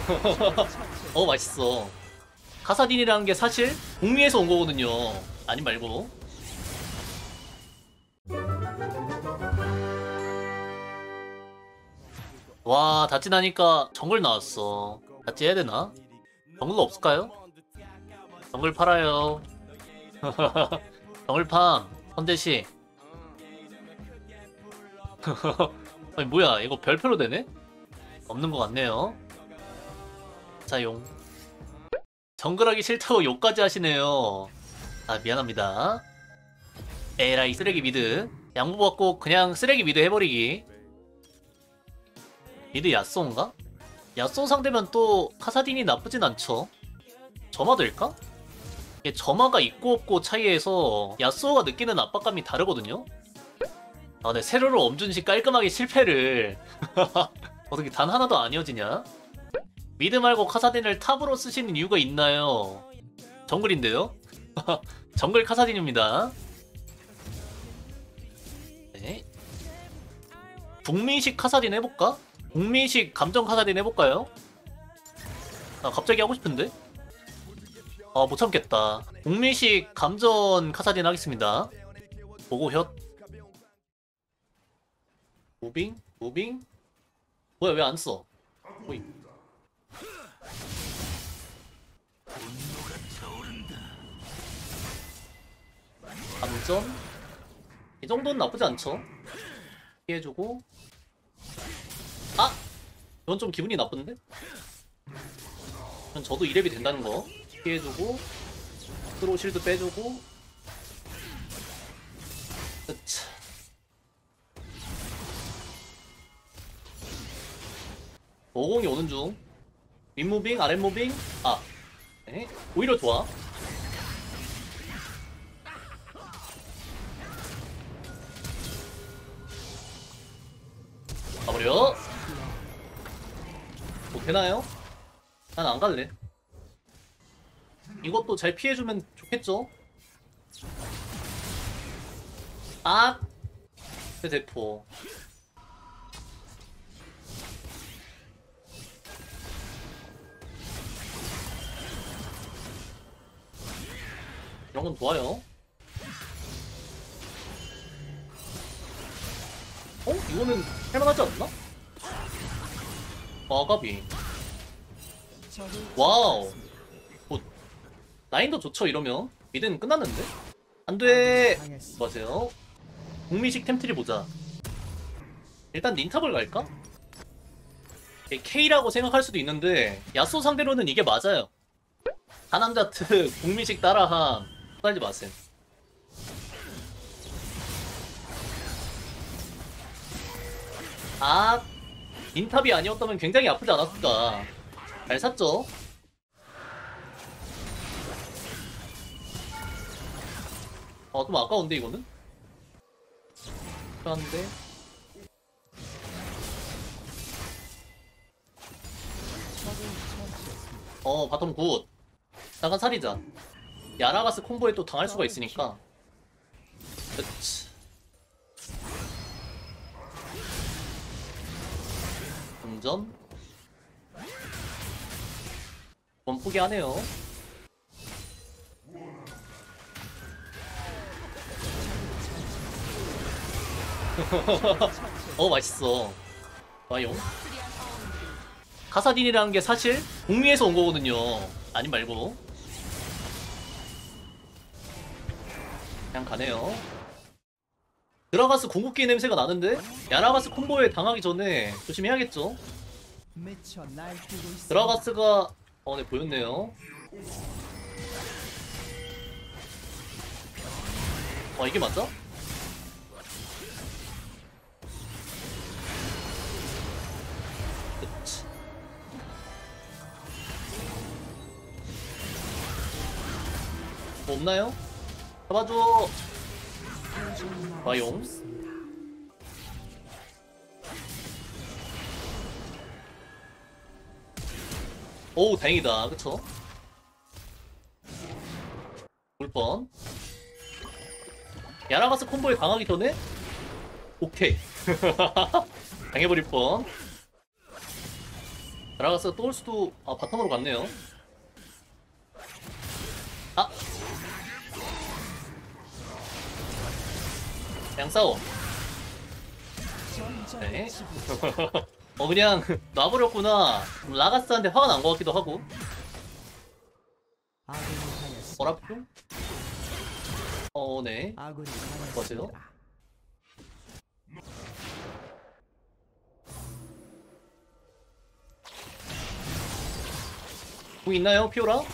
맛있어. 카사딘이라는 게 사실 북미에서 온 거거든요. 아니 말고. 와, 다찌나니까 정글 나왔어. 다찌 해야 되나? 정글 없을까요? 정글 팔아요. 정글팜 선대시. 아니 뭐야, 이거 별표로 되네? 없는 것 같네요. 자용. 정글하기 싫다고 욕까지 하시네요. 아, 미안합니다. 에라이 쓰레기 미드. 양보 받고 그냥 쓰레기 미드 해버리기. 미드 야쏘인가? 야쏘 상대면 또 카사딘이 나쁘진 않죠. 점화 될까? 이게 점화가 있고 없고 차이에서 야쏘가 느끼는 압박감이 다르거든요? 아, 네, 세로로 엄준식 깔끔하게 실패를. 어떻게 단 하나도 안 이어지냐? 미드 말고 카사딘을 탑으로 쓰시는 이유가 있나요? 정글인데요? 정글 카사딘입니다. 네. 북미식 카사딘 해볼까? 북미식 감정 카사딘 해볼까요? 아, 갑자기 하고 싶은데? 아, 못 참겠다. 북미식 감전 카사딘 하겠습니다. 보고 혓. 무빙? 무빙? 뭐야, 왜 안 써? 오이. 감전? 이 정도는 나쁘지 않죠? 피해주고. 아! 이건 좀 기분이 나쁜데? 그럼 저도 2렙이 된다는 거. 피해주고, 스로 실드 빼주고. 으차. 오공이 오는 중. 윗무빙, 아랫무빙. 아, 네. 오히려 좋아. 가버려. 뭐 되나요? 난 안 갈래. 이것도 잘 피해주면 좋겠죠? 아! 대포. 이런 건 좋아요. 이거는 할만하지 않나? 와, 까비. 와우. 뭐, 라인도 좋죠, 이러면. 미드는 끝났는데? 안 돼! 뭐하세요? 북미식 템트리 보자. 일단 닌탑을 갈까? K라고 생각할 수도 있는데, 야쏘 상대로는 이게 맞아요. 다남자트 북미식 따라함. 하지 마세요. 아, 닌탑이 아니었다면 굉장히 아프지 않았을까. 잘 샀죠? 좀 아까운데 이거는? 그런데 바텀 굿. 잠깐 살이자. 야라가스 콤보에 또 당할 수가 있으니까. 그치. 동전. 좀 포기하네요. 맛있어. 와용. 카사딘이라는 게 사실 북미에서 온 거거든요. 아니 말고. 그냥 가네요. 드라가스 궁극기 냄새가 나는데? 야라가스 콤보에 당하기 전에 조심해야겠죠? 드라가스가 네, 보였네요. 이게 맞아? 그치. 뭐 없나요? 잡아줘. 와용. 오, 다행이다. 그쵸? 볼 뻔. 야라가스 콤보에 당하기 전에 오케이. 당해버릴 뻔. 드라가스가 또 올 수도. 아, 바텀으로 갔네요. 아! 그냥 싸워. 네. 그냥 놔버렸구나. 라가스한테 화가 난 것 같기도 하고. 어랍죠? 네. 뭐세요? 공 있나요, 피오라?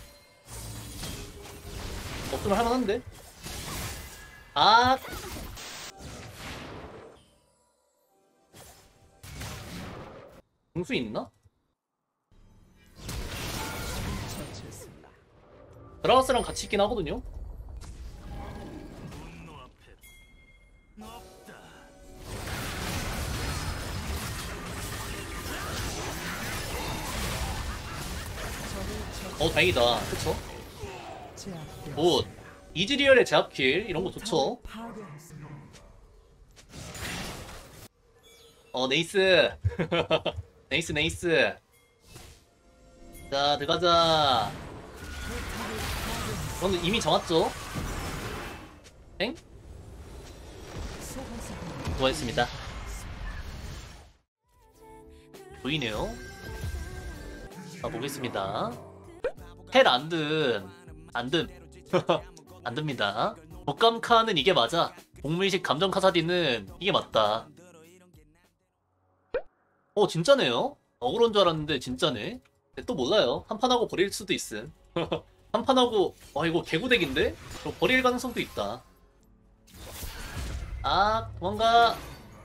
없으면 할만한데? 아! 공수 있나? 드라가스랑 같이 있긴 하거든요? 다행이다. 그쵸? 굿. 이즈리얼의 제압킬 이런거 좋죠? 네이스. 네이스 네이스. 자, 들어가자. 그럼 이미 정했죠? 엥? 수고하셨습니다. 보이네요. 보겠습니다. 헬 안든 안든 안듭니다. 독감카는 이게 맞아. 동물식 감정 카사딘은 이게 맞다. 진짜네요. 억울한 줄 알았는데 진짜네. 근데 또 몰라요. 한판하고 버릴 수도 있음. 한판하고 이거 개구덱인데? 버릴 가능성도 있다. 아, 도망가.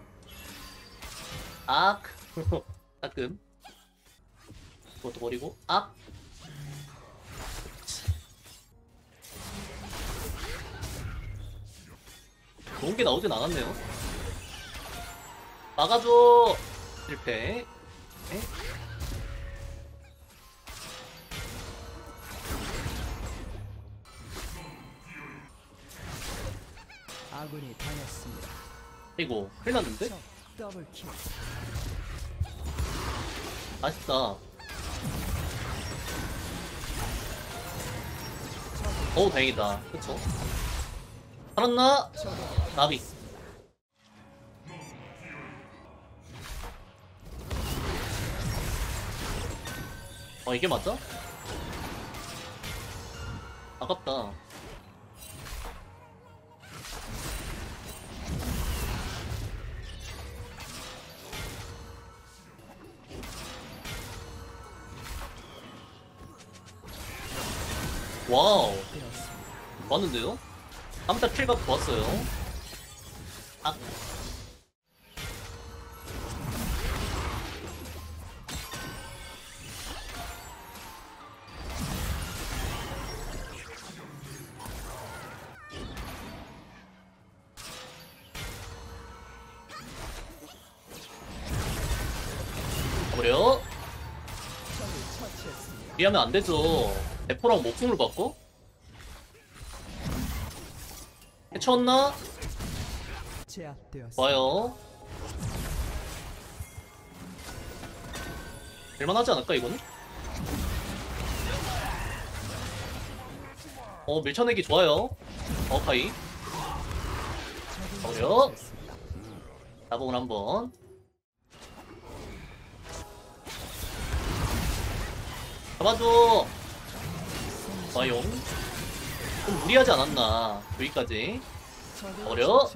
악. 따끔. 그것도 버리고. 악. 좋은 게 나오진 않았네요. 막아줘. 실패. 네? 아군이 당했습니다. 이거 큰일 났는데? 더블킬. 아쉽다. 다행이다. 그쵸? 살았나? 나비. 이게 맞아? 아깝다. 와우. 좋았는데요? 깜짝 킬각 좋았어요. 아. 버려. 이해하면 안 되죠. 대포랑 목숨을 받고? 해쳤나? 좋아요. 될만하지 않을까 이거는? 밀쳐내기 좋아요. 카이. 버려. 나봉을 한번. 잡아줘. 좋아요. 좀 무리하지 않았나. 여기까지. 버려.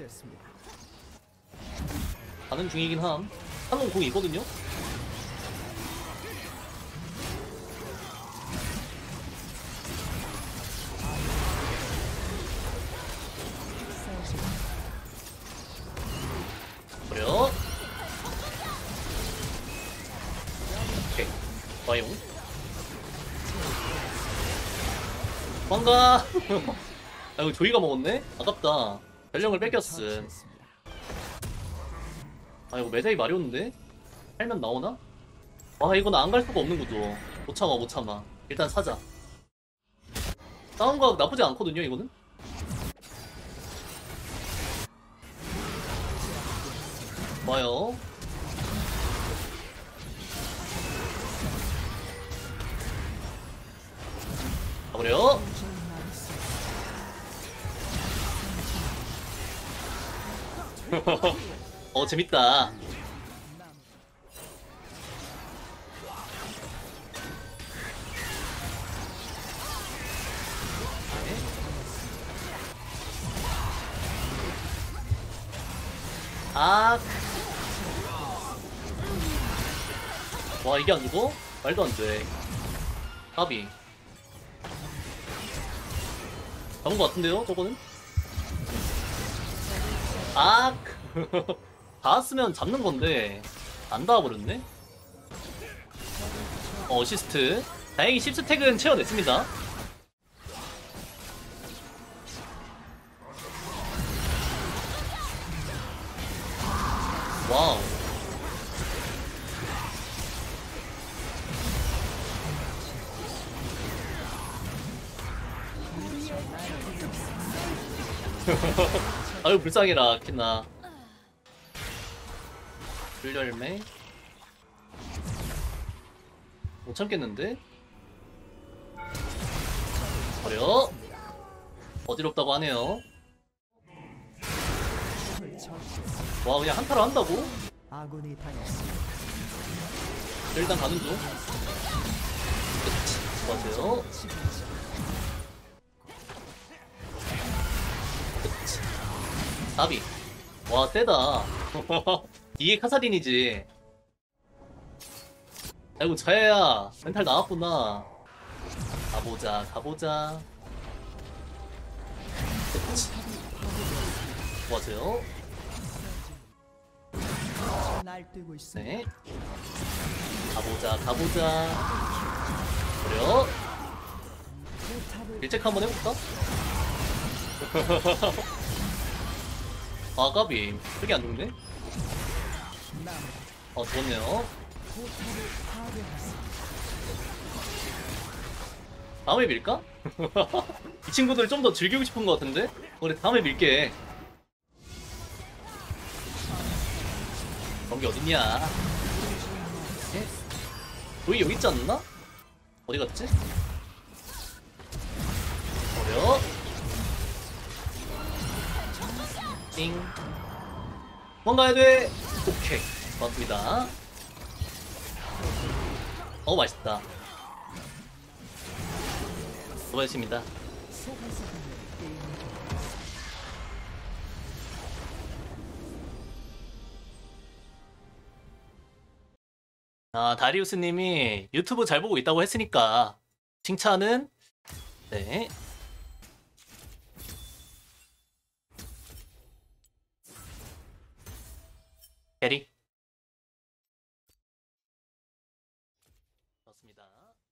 가는 중이긴 함. 한번 공이 있거든요? 버려. 오케이. 좋아요. 도망가. 이거 조이가 먹었네? 아깝다. 전령을 뺏겼음. 이거 매자이 마려운데? 살면 나오나? 이건 안 갈 수가 없는 구도. 못 참아 못 참아. 일단 사자. 싸움각 나쁘지 않거든요 이거는? 좋아요. 버려. 재밌다. 아, 와 이게 안 죽어? 말도 안 돼. 까비. 잡은 것 같은데요, 저거는? 아, 닿았으면 잡는 건데 안 닿아버렸네. 어시스트. 다행히 10스택은 채워냈습니다. 와우. 아유 불쌍해라 kit나. 불열매 못 참겠는데? 버려. 어지럽다고 하네요. 와 그냥 한타를 한다고? 아군이 당했습니다. 일단 가는 중. 수고하세요. 나비. 와 세다. 이게 카사딘이지. 아이고 자야야 멘탈 나왔구나. 가보자 가보자. 수고하세요. 날뛰고 있습니다. 네. 가보자 가보자. 그래요. 일체크 한번 해볼까? 아 까비 크게 안 죽네? 죽었네요. 다음에 밀까? 이 친구들 좀 더 즐기고 싶은 것 같은데? 그래 다음에 밀게. 경기 어딨냐? 로이 여기 있지 않나? 어디 갔지? 버려. 띵. 도망가야 돼. 오케이. 고맙습니다. 맛있다. 수고하셨습니다. 아, 다리우스님이 유튜브 잘 보고 있다고 했으니까 칭찬은 네. 캐리. 좋습니다.